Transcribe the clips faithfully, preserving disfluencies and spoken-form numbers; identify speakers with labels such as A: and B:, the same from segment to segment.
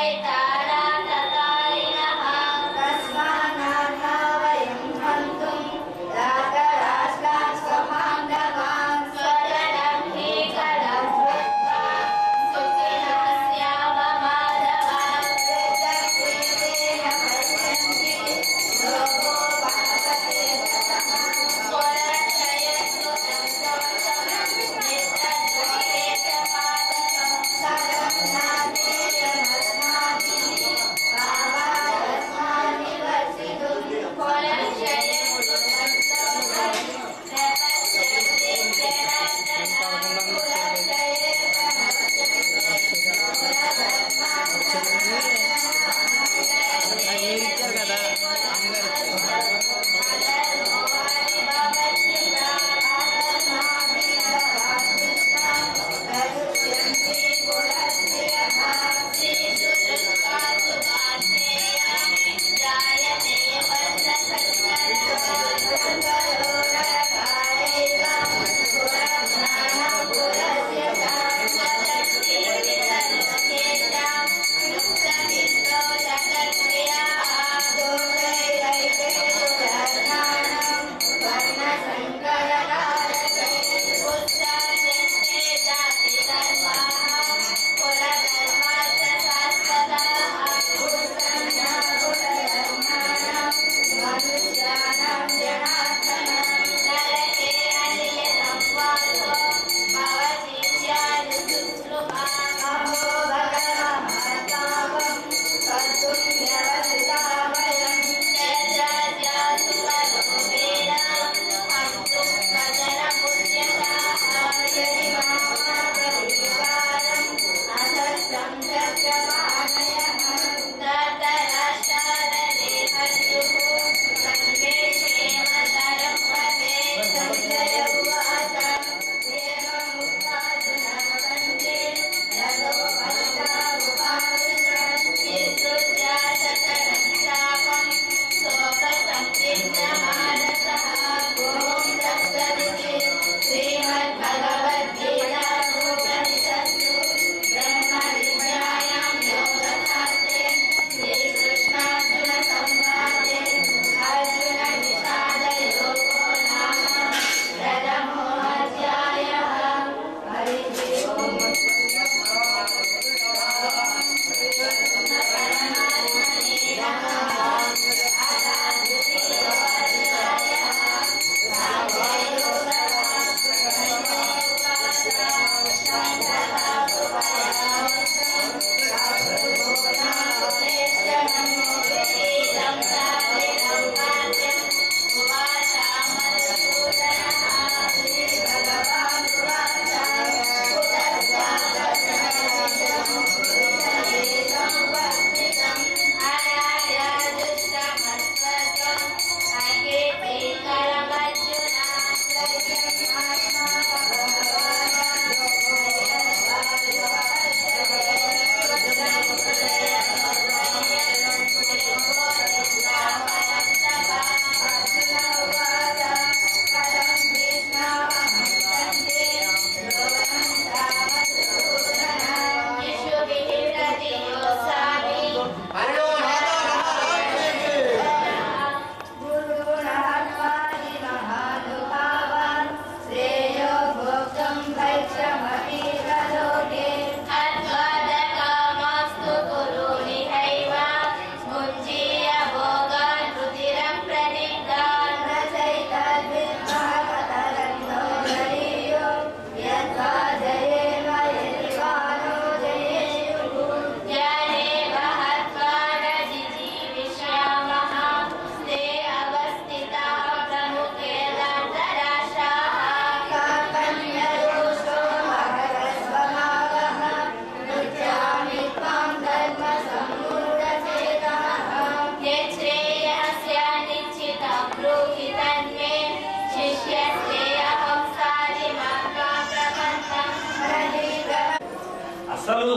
A: అసలు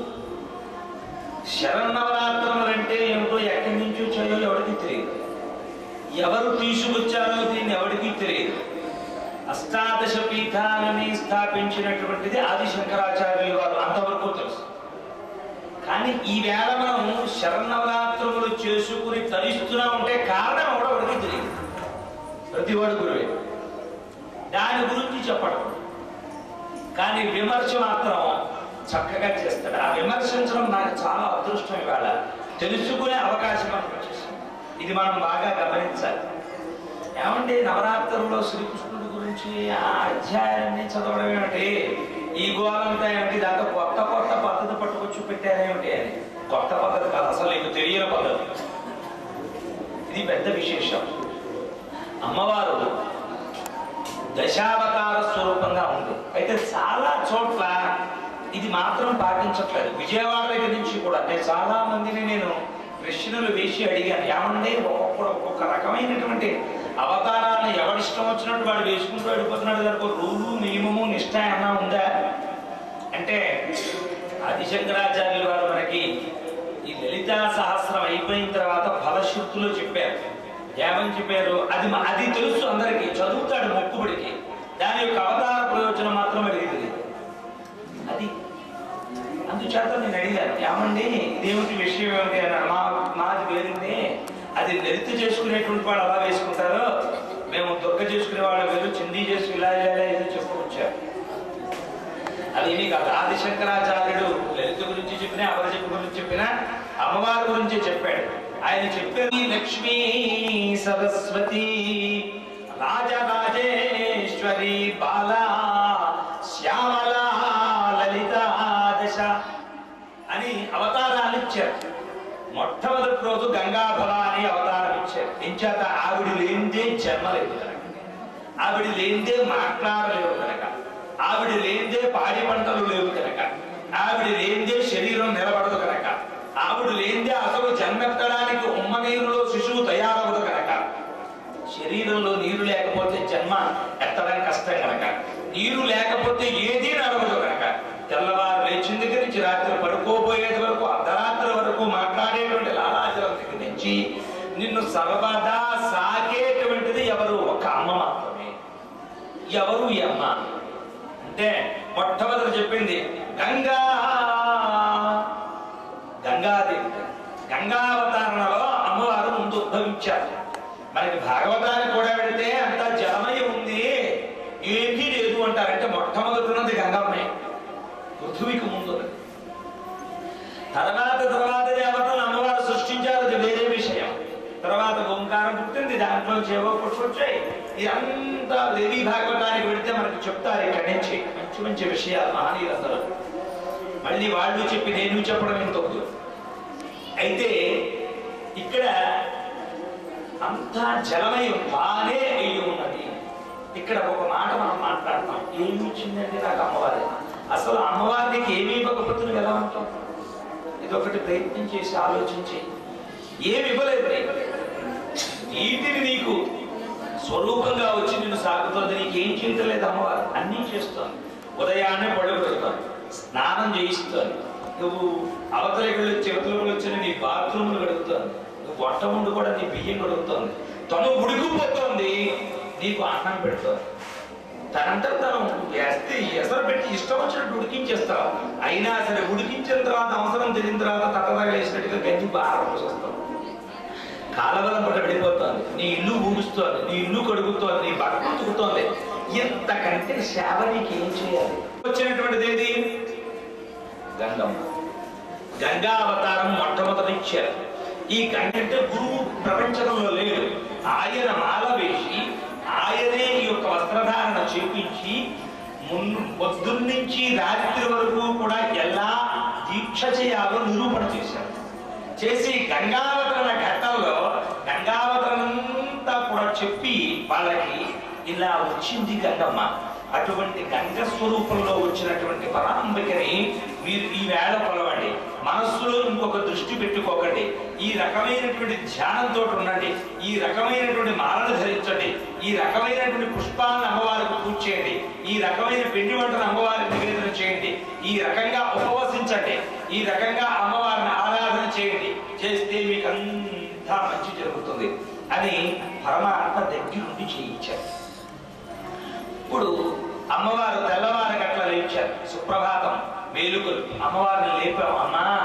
A: శరన్నవరాత్రులంటే ఏమిటో ఎక్కడి నుంచి వచ్చాయో ఎవరికి తెలియదు, ఎవరు తీసుకొచ్చారో దీన్ని ఎవరికి తెలియదు. అష్టాదశ పీఠాలని స్థాపించినటువంటిది ఆది శంకరాచార్యులు వారు, అంతవరకు తెలుసు. కానీ ఈ వేళ మనం శరన్నవరాత్రులు చేసుకుని తరిస్తున్నా ఉంటే కారణం కూడా వాడికి తెలియదు. ప్రతి వాడు గురువే, దాని గురించి చెప్పడం. కానీ విమర్శ మాత్రం చక్కగా చేస్తాడు. ఆ విమర్శించడం నాకు చాలా అదృష్టం. ఇవాళ తెలుసుకునే అవకాశం మనకు వచ్చేసింది. ఇది మనం బాగా గమనించాలి. ఏమంటే నవరాత్రుల్లో శ్రీకృష్ణుడి గురించి ఆ అధ్యాయాన్ని చదవడం ఏమిటి, ఈ గోలంతా ఏమిటి, దాంతో కొత్త కొత్త పద్ధతి పట్టుకొచ్చి పెట్టారేమిటి అని. కొత్త పద్ధతి కాదు, అసలు నీకు తెలియని పద్ధతి. ఇది పెద్ద విశేషం. అమ్మవారు దశావతార స్వరూపంగా ఉంది. అయితే చాలా చోట్ల ఇది మాత్రం పాటించట్లేదు. విజయవాడ దగ్గర నుంచి కూడా నేను చాలా మందిని నేను ప్రశ్నలు వేసి అడిగాను. ఏమంటే ఒక్కొక్క ఒక్కొక్క రకమైనటువంటి అవతారాన్ని ఎవరిష్టం వచ్చినట్టు వాడు వేసుకుంటూ వెళ్ళిపోతున్నాడు. దానికి ఒక రూలు నియమము నిష్ఠ ఏమన్నా ఉందా అంటే, ఆదిశంకరాచార్యులు వారు మనకి ఈ లలితా సహస్రం అయిపోయిన తర్వాత ఫలశ్రుతులు చెప్పారు. ఏమని చెప్పారు అది అది తెలుసు అందరికీ, చదువుతాడు మొక్కుబడికి. దాని యొక్క అవతార ప్రయోజనం మాత్రం అడిగింది అది. అందుచేత నేను అడిగాను, ఏమండి ఇదేమిటి విషయం ఏమిటి అన్నాడు. మా మాది వేరిందే, అది లలిత చేసుకునేటువంటి వాళ్ళు అలా వేసుకుంటారు, మేము దుర్గ చేసుకునే వాళ్ళు వేరు, చిందీ చేసుకుని ఇలా ఇలా ఏదో చెప్పుకొచ్చారు. అదేమీ కాదు. ఆదిశంకరాచార్యుడు లలిత గురించి చెప్పినా, అపరజక గురించి చెప్పినా, అమ్మవారి గురించి చెప్పాడు. ఆయన చెప్పారు, లక్ష్మీ సరస్వతి రాజరాజేశ్వరి బాలా శ్యామలా లలితా దశ అని అవతారాలు ఇచ్చారు. మొట్టమొదటి రోజు గంగాఫల అని అవతారం ఇచ్చారు. ఎంచేత ఆవిడ లేనిదే జన్మ లేదు కనుక, ఆవిడ లేనిదే మాట్లాడలేవు కనుక, ఆవిడ లేనిదే పాడి పంటలు లేవు కనుక, ఆవిడ లేనిదే శరీరం నిలబడదు కనుక, ఆవిడ లేనిదే అసలు జన్మెత్తడానికి ఉమ్మ నీరులో శిశువు తయారవదు కనుక, శరీరంలో నీరు లేకపోతే జన్మ ఎత్తడం కష్టం కనుక, నీరు లేకపోతే ఏదీ నడవదు కనుక, తెల్లవారు లేచిన దగ్గర నుంచి రాత్రి పడుకోబోయేది వరకు అర్ధరాత్రి వరకు మాట్లాడేటువంటి లాలాజలం దగ్గర నుంచి నిన్ను సర్వదా సాగేటువంటిది ఎవరు? ఒక అమ్మ మాత్రమే. ఎవరు ఈ అమ్మ అంటే మొట్టమొదటి చెప్పింది గంగా గంగాదేవి. గంగావతారణలో అమ్మవారు ముందు ఉద్భవించారు. మనకి భాగవతానికి కూడా పెడితే అంతా జలమై ఉంది, ఏమీ లేదు అంటారంటే మొట్టమొదటి ఉన్నది గంగమ్మే, పృథువికి ముందు. తర్వాత తర్వాత దేవతలు అమ్మవారు సృష్టించారు, అది వేరే విషయం. తర్వాత ఓంకారం పుట్టింది, దాంట్లో చేవో పుట్టుకొచ్చాయి. ఇదంతా దేవీ భాగవతానికి పెడితే మనకు చెప్తారు ఇక్కడి నుంచి మంచి మంచి విషయాలు మహనీయులందరూ. మళ్ళీ వాళ్ళు చెప్పి నేను చెప్పడం ఎంత వద్దు. అయితే ఇక్కడ అంతా జలమై బానే అయ్యి ఉన్నది. ఇక్కడ ఒక మాట మనం మాట్లాడతాం, ఏమి ఇచ్చిందండి నాకు అమ్మవారి. అసలు అమ్మవారికి ఏమి ఇవ్వకపోతే నువ్వు ఎలా ఉంటావు? ఇదొకటి ప్రయత్నం చేసి ఆలోచించి. ఏమి ఇవ్వలేదు, నీటిని నీకు స్వరూపంగా వచ్చి నిన్ను సాగుతుంది. నీకేం చేయలేదు అమ్మవారు, అన్నీ చేస్తుంది. ఉదయాన్నే పడుకుంటుంది, స్నానం చేయిస్తుంది, నువ్వు అవతలికి చేతులకు వచ్చిన నీ బాత్రూములు కడుగుతుంది, నువ్వు వంట ముందు కూడా నీ బియ్యం కడుగుతుంది, తను ఉడికిపోతుంది, నీకు అన్నం పెడుతుంది. తనంతా తను వేస్తే ఎసరు పెట్టి ఇష్టం వచ్చినట్టు ఉడికించేస్తావు. అయినా సరే ఉడికించిన తర్వాత అవసరం తెలియని తర్వాత తట్టదాగా వేసినట్టుగా గంజి బాగా పోసేస్తావు. కాలవలం పట్ల వెళ్ళిపోతుంది, నీ ఇల్లు ఊడుస్తోంది, నీ ఇల్లు కడుగుతోంది, నీ బట్టలు ఉతుకుతోంది. ఇంతకంటే సేవ నీకు ఏం చేయాలి? వచ్చినటువంటిది ఏది? గంగమ్మ. గంగా అవతారం మొట్టమొదటి ఇచ్చారు. ఈ గంగ అంటే గురువు ప్రపంచంలో లేడు. ఆయన మాల వేసి ఆయనే ఈ యొక్క వస్త్రధారణ చేపించి ముందు పొద్దున్నుంచి రాత్రి వరకు కూడా ఎలా దీక్ష చేయాలో నిరూపణ చేశారు. చేసి గంగావతరణ ఘట్టంలో గంగావతరణంతా కూడా చెప్పి వాళ్ళకి ఇలా వచ్చింది గంగమ్మ. అటువంటి గంగ స్వరూపంలో వచ్చినటువంటి పరాంబికని మీరు ఈ వేళ కొలవండి. మనస్సులో ఇంకొక దృష్టి పెట్టుకోకండి. ఈ రకమైనటువంటి ధ్యానంతో ఉండండి. ఈ రకమైనటువంటి మాలను ధరించండి. ఈ రకమైనటువంటి పుష్పాలను అమ్మవారికి పూజ చేయండి. ఈ రకమైన పిండి వంటను అమ్మవారికి నివేదన చేయండి. ఈ రకంగా ఉపవసించండి. ఈ రకంగా అమ్మవారిని ఆరాధన చేయండి. చేస్తే మీకు అంతా మంచి జరుగుతుంది అని పరమాత్మ దగ్గరుండి చేయించారు. ఇప్పుడు అమ్మవారు తెల్లవారి గట్ల లేచారు. సుప్రభాతం మేలుకొలు అమ్మవారిని లేపాం. అమ్మా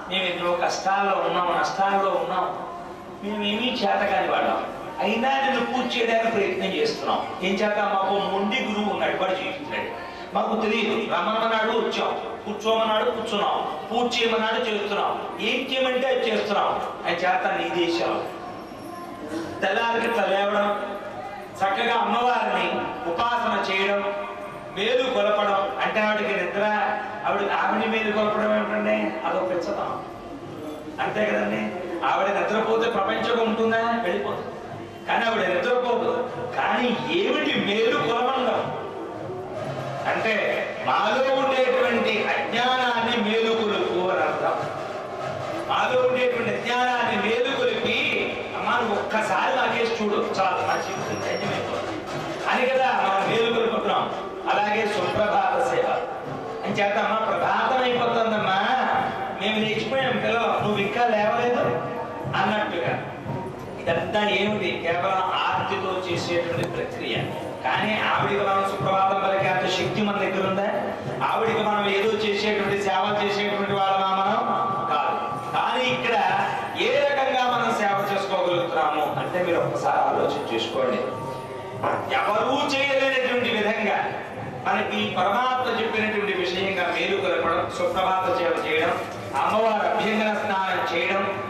A: మేము ఎన్నో కష్టాల్లో ఉన్నాం, నష్టాల్లో ఉన్నాం, మేమేమీ చేతకాని వాళ్ళం, అయినా నేను పూజ చేయడానికి ప్రయత్నం చేస్తున్నాం. ఏం చేత? మాకు మొండి గురువు ఉన్నాడు, వాడు చేస్తున్నాడు. మాకు తెలియదు, రమ్మన్నాడు వచ్చాం, కూర్చోమన్నాడు కూర్చున్నాం, పూజ చేయమన్నాడు చేస్తున్నాం, ఏం చేయమంటే అది చేస్తున్నాం. అని చేత నీ దేశం తెల్లారికి ఇట్లా లేవడం, చక్కగా అమ్మవారిని ఉపాసన చేయడం, మేలు కొలపడం. అంటే ఆవిడకి నిద్ర, ఆవిడ ఆవిడ మేలు కొలపడం ఏమిటండి? అదొక పెంచతాం, అంతే కదండి. ఆవిడ నిద్రపోతే ప్రపంచం ఉంటుందా? వెళ్ళిపోతుంది. కానీ ఆవిడ నిద్రపోదు. కానీ ఏమిటి మేలు కొలమండం అంటే మాలో ఉండేటువంటి అజ్ఞానాన్ని మేలుకొలుపు అని అర్థం. మాలో ఉండేటువంటి అజ్ఞానాన్ని మేలుకొలిపి, అమ్మ నువ్వు ఒక్కసారి నాకేసి చూడు చాలు, నా జీవితం ధన్యమైపోతుంది అని కదా మనం మేలుకొలుపుతున్నాం. అలాగే సుప్రభాత సేవ అని చేత, అమ్మ ప్రభాతం అయిపోతుందమ్మా, మేము లేచిపోయాం పిల్లలు, నువ్వు ఇంకా లేవలేదు అన్నట్టుగా. ఇదంతా ఏమిటి? కేవలం ఆర్తితో చేసేటువంటి ప్రక్రియ. కానీ ఆవిడికి మనం సుప్రభాతం పలికే అంత శక్తి మన దగ్గర ఉందా? ఆవిడికి మనం ఏదో చేసేటువంటి సేవ చేసేటువంటి వాళ్ళమా? మనం కాదు. కానీ ఇక్కడ ఏ రకంగా మనం సేవ చేసుకోగలుగుతున్నాము అంటే మీరు ఒక్కసారి ఆలోచన చేసుకోండి. ఎవరూ చేయలేనటువంటి విధంగా మనకి పరమాత్మ చెప్పినటువంటి విషయంగా మేలు కలపడం, సుప్రభాత సేవ చేయడం, అమ్మవారి అభ్యంగన స్నానం చేయడం,